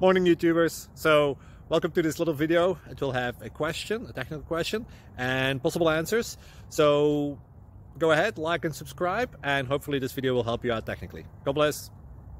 Morning YouTubers. So welcome to this little video. It will have a question, a technical question, and possible answers. So go ahead, like and subscribe, and hopefully this video will help you out technically. God bless.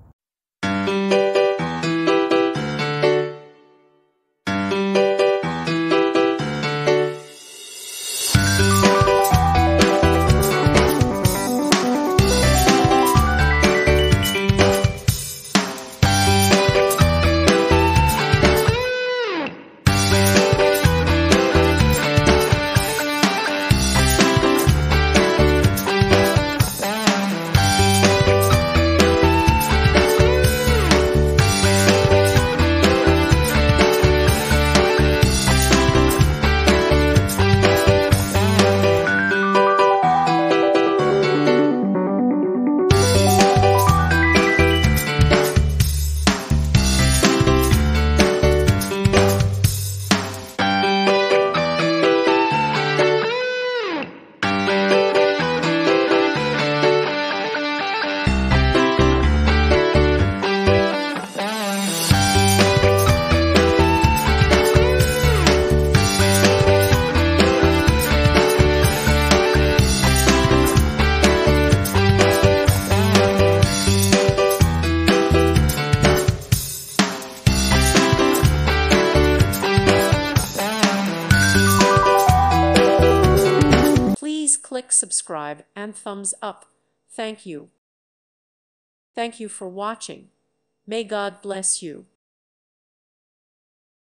Please click subscribe and thumbs up. Thank you. Thank you for watching. May God bless you.